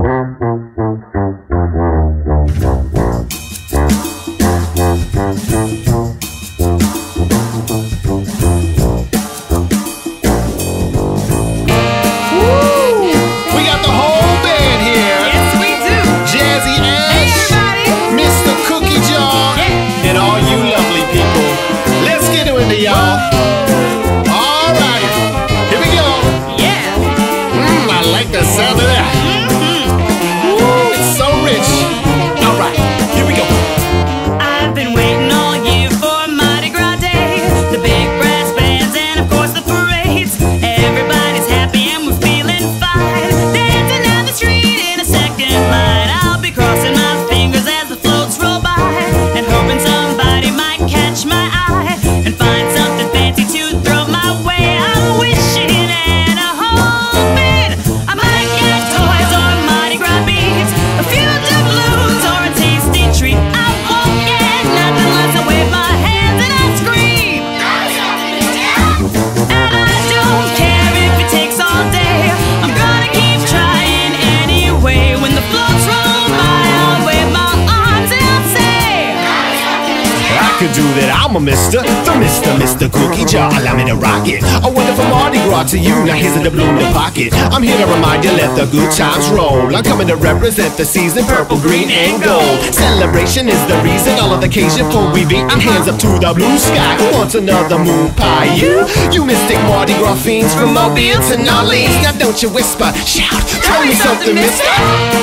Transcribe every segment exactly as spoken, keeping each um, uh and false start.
Do that, I'm a mister, the mister, Mister Cookie Jar, allow me to rock it. A wonderful Mardi Gras to you, now here's a doubloon in the pocket. I'm here to remind you, let the good times roll. I'm coming to represent the season, purple, green, and gold. Celebration is the reason, all of the occasion for we beat. And hands up to the blue sky, who wants another moon pie? You, you mystic Mardi Gras fiends from Mobile to Orleans. Now don't you whisper, shout, tell me something, mister.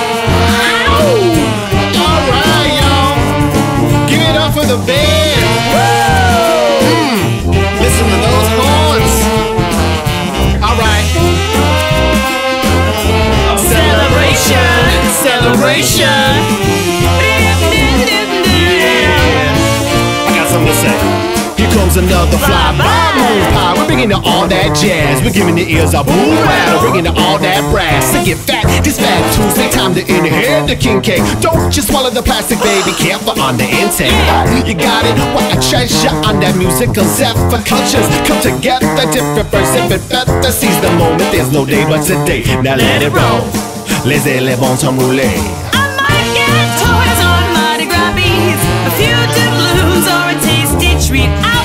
Alright, y'all, give it up for the band. Mm, listen to those horns. Alright. Celebration, celebration. I got something to say. Here comes another fly-by moon pie. We're bringing to all that jazz. We're giving the ears a boom rattle. Bringing to all that brass. To get fat, this fat Tuesday. Time to inhale the king cake. Don't just swallow the plastic, baby. Careful on the intake. You got it? What a treasure on that musical zephyr. Cultures come together. Different birds, different feathers. Seize the moment. There's no day but today. Now let it roll. Les éléphants sont roulés. I might get toys or Mardi Gras beads, a few doubloons or a tasty treat. I